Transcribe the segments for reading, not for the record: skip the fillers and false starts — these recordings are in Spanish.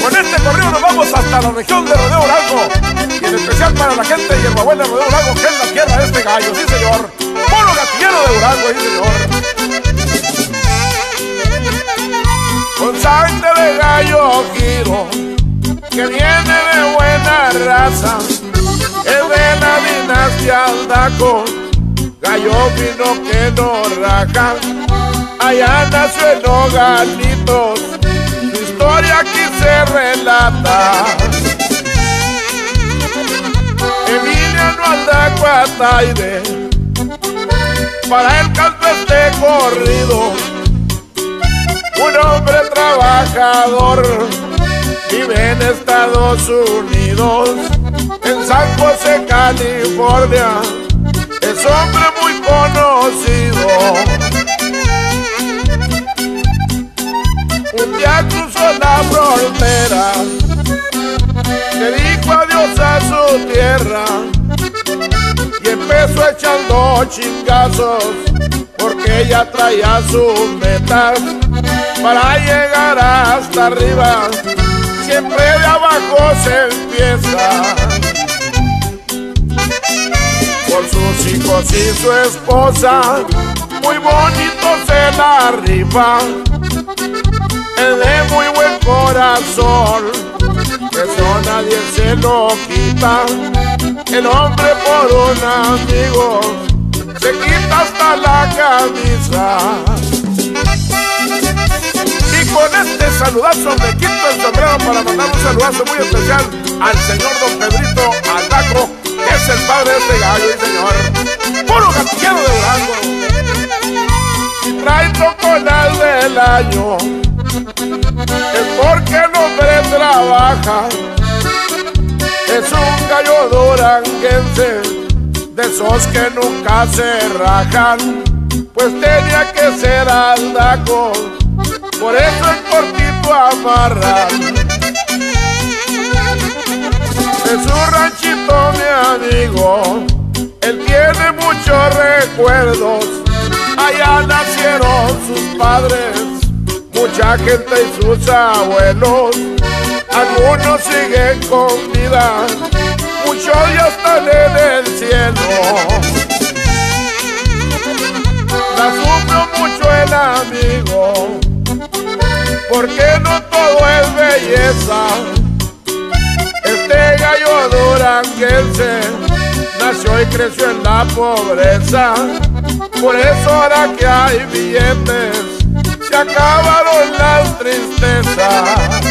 Con este corrido nos vamos hasta la región de Rodeo Blanco. Y en especial para la gente de Hierbabuena, Rodeo Blanco, que es la tierra de este gallo, sí señor. Puro gatillero de Durango, sí señor. Con sangre de gallo giro, que viene de buena raza, es de la dinastia Aldaco, gallo fino que no raja. Allá nació en Nogalitos, su historia aquí se relata. Emiliano Aldaco Ataide, para él canto este corrido. Un hombre trabajador, vive en Estados Unidos, en San José, California, es hombre muy conocido. Un día cruzó la frontera, le dijo adiós a su tierra y empezó echando chingazos porque ella traía sus metas para llegar hasta arriba. Siempre de abajo se empieza, por sus hijos y su esposa, muy bonito se la rifa. Es de muy buen corazón, eso nadie se lo quita. El hombre por un amigo se quita hasta la camisa. Y con este saludazo me quito el sombrero para mandar un saludazo muy especial al señor don Pedrito Aldaco, que es el padre de este gallo, y señor, puro gatillero de Durango. Si trae troconas del año, es porque el hombre trabaja. Es un gallo duranguense, de esos que nunca se rajan, pues tenía que ser Aldaco, por eso en cortito amarran. De su ranchito mi amigo, él tiene muchos recuerdos. Allá nacieron sus padres, mucha gente y sus abuelos. Algunos siguen con vida, muchos ya están en el cielo. La sufrió mucho el amigo, porque no todo es belleza. Este gallo duranguense nació y creció en la pobreza. Por eso ahora que hay billetes, se acabaron las tristezas.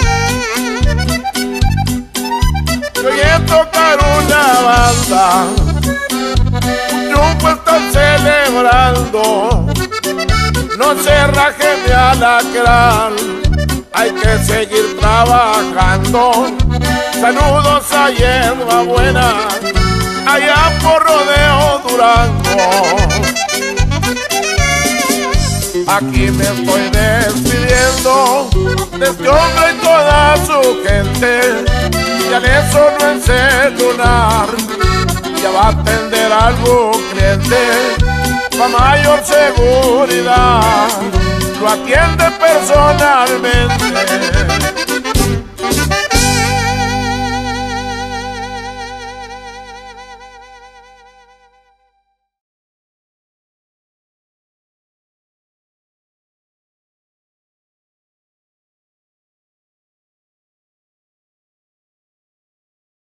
Yo voy a tocar una banda, un triunfo están celebrando. No se raje mi alacrán, hay que seguir trabajando. Saludos a Hierbabuena, allá por Rodeo Durango. Aquí me estoy despidiendo de este hombre y toda su gente. Ya le sonó el celular, ya va a atender a algún cliente. Pa' mayor seguridad, lo atiende personalmente.